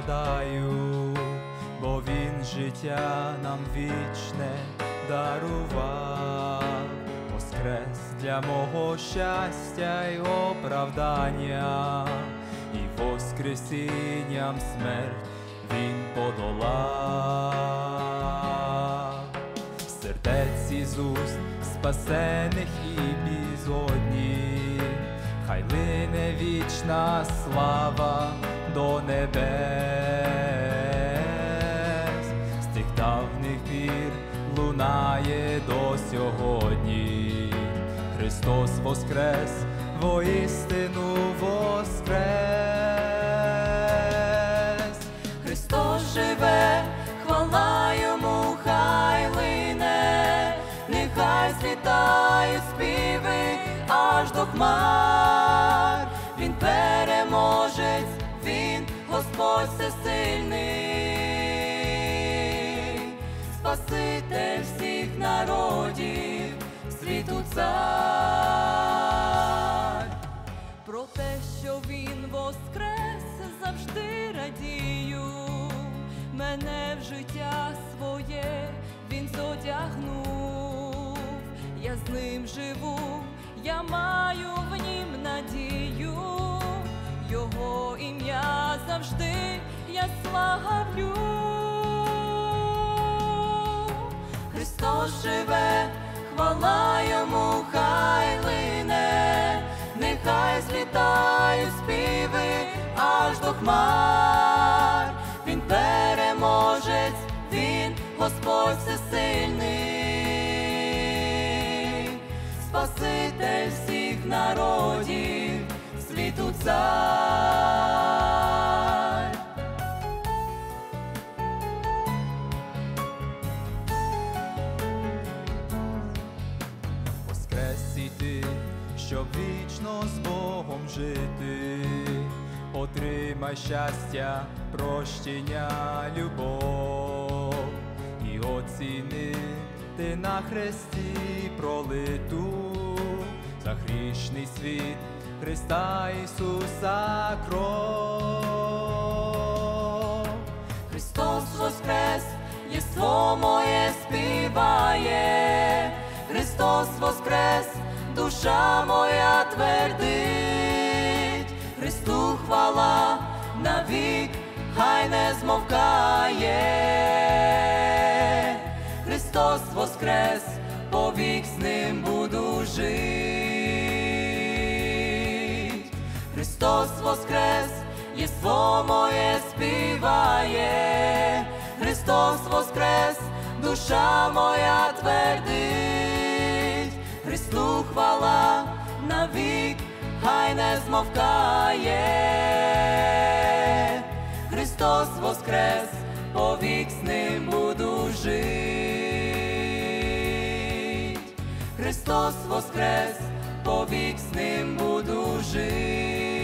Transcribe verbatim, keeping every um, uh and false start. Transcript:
згадаю, бо Він життя нам вічне дарував, воскрес для мого щастя й оправдання, і воскресінням смерть Він подолав. Сердець із уст спасених і безодні, хай лине вічна слава до небес. З тих давних пір лунає до сьогодні: Христос воскрес, воістину воскрес. Христос живе, хвала Йому хай лине, нехай злітають співи аж до хмар. Він переможець, Він Господь всесильний, Спаситель всіх народів, світу цар. Про те, що Він воскрес, завжди радію, мене в життя своє Він зодягнув. Я з Ним живу, я маю в Нім надію, Його ім'я завжди я славлю. Христос живе, хвала Йому хай лине, нехай злітають співи аж до хмар. Він переможець, Він Господь всесильний, Спаситель всіх народів, світу цар. Воскрес і ти, щоб вічно з Богом жити, отримай щастя, прощення, любов, і оціни ти на хресті пролиту за грішний світ Христа Ісуса кров. Христос воскрес, єство моє співає, Христос воскрес, душа моя твердить, Христу хвала навік, хай не змовкає. Христос воскрес, повік з Ним буду жить. Христос воскрес, єство моє співає, Христос воскрес, душа моя твердить, Христу хвала навік, хай не змовкає. Христос воскрес, повік з Ним буду жить. Христос воскрес, повік з Ним буду жить.